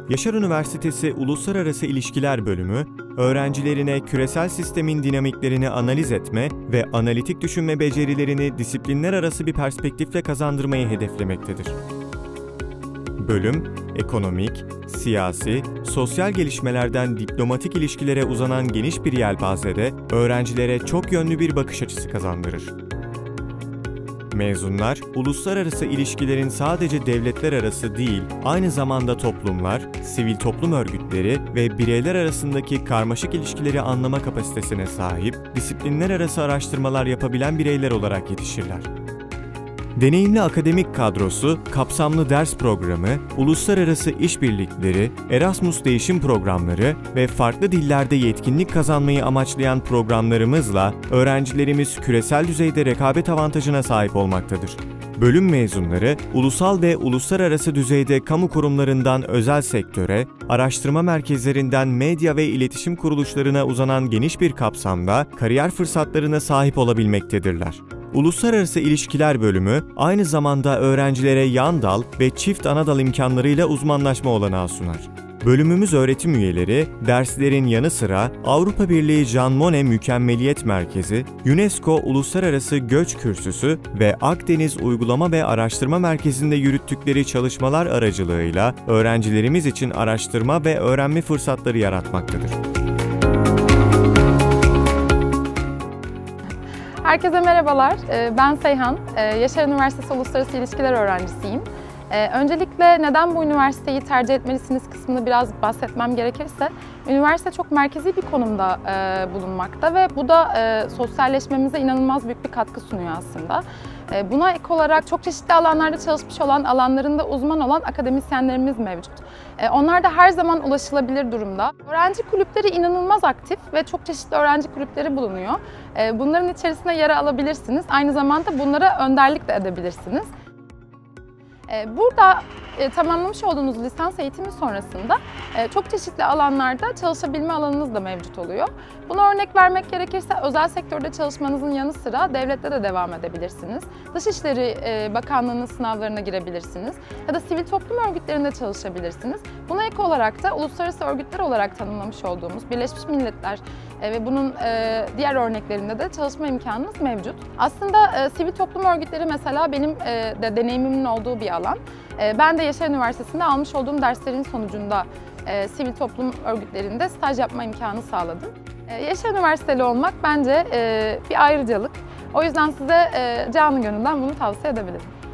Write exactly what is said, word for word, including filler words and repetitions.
Yaşar Üniversitesi Uluslararası İlişkiler Bölümü, öğrencilerine küresel sistemin dinamiklerini analiz etme ve analitik düşünme becerilerini disiplinler arası bir perspektifle kazandırmayı hedeflemektedir. Bölüm, ekonomik, siyasi, sosyal gelişmelerden diplomatik ilişkilere uzanan geniş bir yelpazede öğrencilere çok yönlü bir bakış açısı kazandırır. Mezunlar, uluslararası ilişkilerin sadece devletler arası değil, aynı zamanda toplumlar, sivil toplum örgütleri ve bireyler arasındaki karmaşık ilişkileri anlama kapasitesine sahip, disiplinler arası araştırmalar yapabilen bireyler olarak yetişirler. Deneyimli akademik kadrosu, kapsamlı ders programı, uluslararası işbirlikleri, Erasmus değişim programları ve farklı dillerde yetkinlik kazanmayı amaçlayan programlarımızla öğrencilerimiz küresel düzeyde rekabet avantajına sahip olmaktadır. Bölüm mezunları, ulusal ve uluslararası düzeyde kamu kurumlarından özel sektöre, araştırma merkezlerinden medya ve iletişim kuruluşlarına uzanan geniş bir kapsamda kariyer fırsatlarına sahip olabilmektedirler. Uluslararası İlişkiler Bölümü, aynı zamanda öğrencilere yan dal ve çift ana dal imkanlarıyla uzmanlaşma olanağı sunar. Bölümümüz öğretim üyeleri, derslerin yanı sıra Avrupa Birliği Jean Monnet Mükemmeliyet Merkezi, UNESCO Uluslararası Göç Kürsüsü ve Akdeniz Uygulama ve Araştırma Merkezi'nde yürüttükleri çalışmalar aracılığıyla öğrencilerimiz için araştırma ve öğrenme fırsatları yaratmaktadır. Herkese merhabalar, ben Seyhan, Yaşar Üniversitesi Uluslararası İlişkiler öğrencisiyim. Öncelikle neden bu üniversiteyi tercih etmelisiniz kısmını biraz bahsetmem gerekirse, üniversite çok merkezi bir konumda bulunmakta ve bu da sosyalleşmemize inanılmaz büyük bir katkı sunuyor aslında. Buna ek olarak çok çeşitli alanlarda çalışmış olan, alanlarında uzman olan akademisyenlerimiz mevcut. Onlar da her zaman ulaşılabilir durumda. Öğrenci kulüpleri inanılmaz aktif ve çok çeşitli öğrenci kulüpleri bulunuyor. Bunların içerisine yer alabilirsiniz. Aynı zamanda bunlara önderlik de edebilirsiniz. Burada tamamlamış olduğunuz lisans eğitimi sonrasında çok çeşitli alanlarda çalışabilme alanınız da mevcut oluyor. Buna örnek vermek gerekirse özel sektörde çalışmanızın yanı sıra devlette de devam edebilirsiniz. Dışişleri Bakanlığı'nın sınavlarına girebilirsiniz ya da sivil toplum örgütlerinde çalışabilirsiniz. Buna ek olarak da uluslararası örgütler olarak tanımlamış olduğumuz Birleşmiş Milletler ve bunun diğer örneklerinde de çalışma imkanınız mevcut. Aslında sivil toplum örgütleri mesela benim de deneyimimin olduğu bir alan. Ben de Yaşar Üniversitesi'nde almış olduğum derslerin sonucunda e, sivil toplum örgütlerinde staj yapma imkanı sağladım. E, Yaşar Üniversiteli olmak bence e, bir ayrıcalık. O yüzden size e, canı gönülden bunu tavsiye edebilirim.